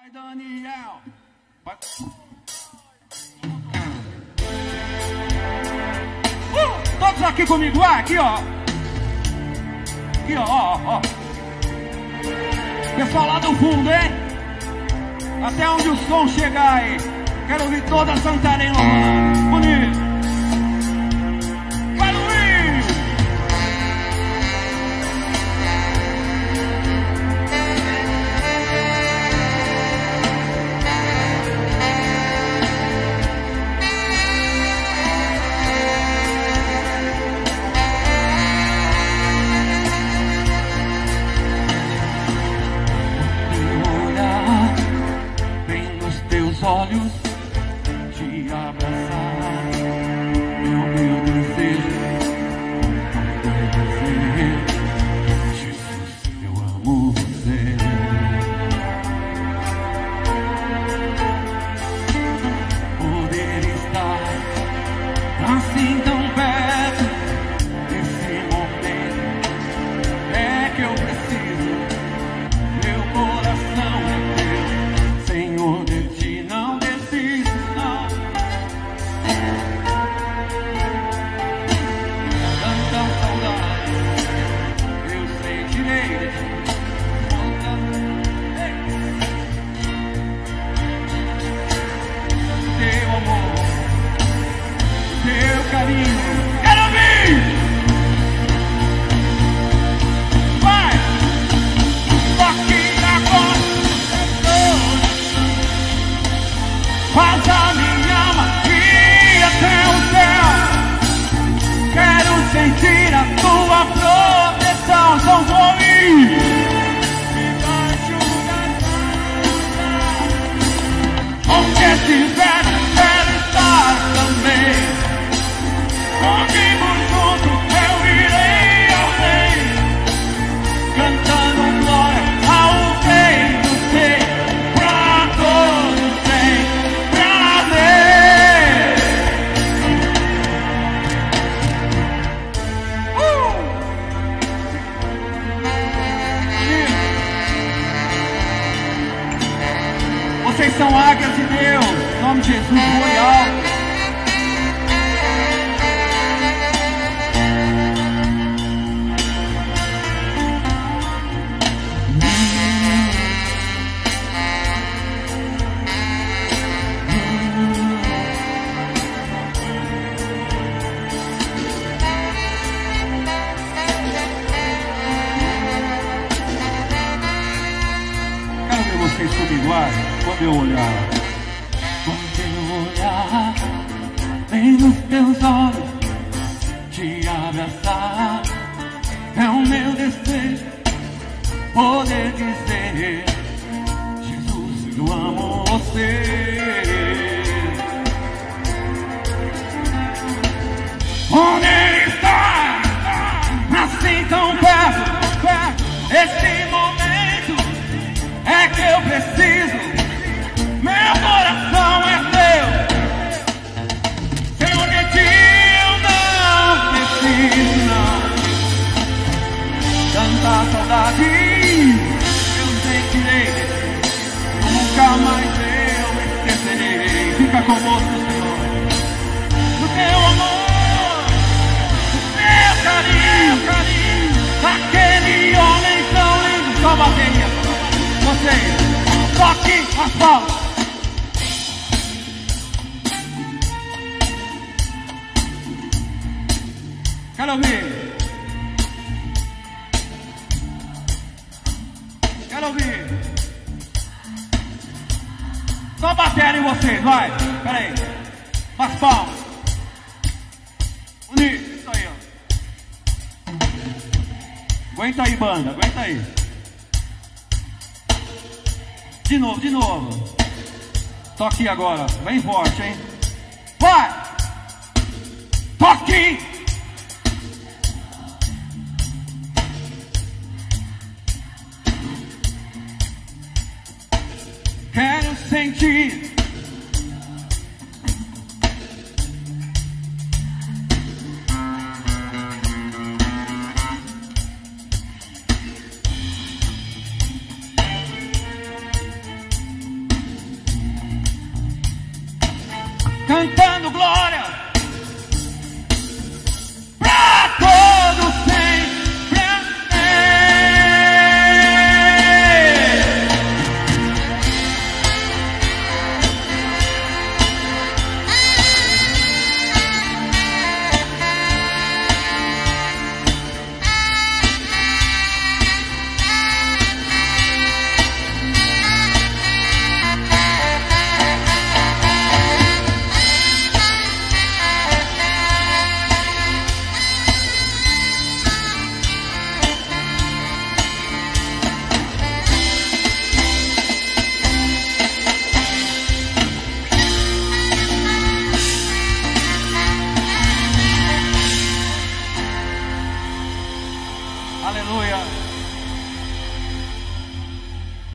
Vai, Daniel. Vai. Todos aqui comigo, vai, aqui, ó. Aqui, ó. Pessoal lá do fundo, hein? Até onde o som chegar aí. Quero ouvir toda a Santarém louvando. Bonito. Vai, Luiz! Olhos te abraçar, meu desejo, Jesus, eu amo você. Poder estar assim tão perto, nesse momento é que eu preciso. Meu coração é teu, Senhor, de ti. Quero ouvir! Vai! Toque agora! Faz a minha alma ir até o céu. Quero sentir a tua proteção. São fome! Onde estiver, quero estar também. Comigo junto eu irei ao rei, cantando glória ao rei do rei, pra todos sempre amém. Vocês são águias de Deus, em nome de Jesus, royal. Quando eu olhar, vem nos teus olhos te abraçar. É o meu desejo poder dizer: Jesus, eu amo você. Onde ele está, assim tão perto. Este momento é que eu preciso. Meu coração é teu, Senhor, de ti eu não preciso, não. Tanta saudade eu sentirei, nunca mais eu esquecerei. Fica conosco, Senhor, no teu amor, no teu carinho, aquele homem tão lindo. Só bateria, vocês, toque as palmas. Quero ouvir. Quero ouvir. Só bateria em vocês, vai. Pera aí. Faz palmas. Unir. Isso aí, ó. Aguenta aí, banda. Aguenta aí. De novo. Toque agora. Bem forte, hein? Vai. Toque. Quero sentir cantando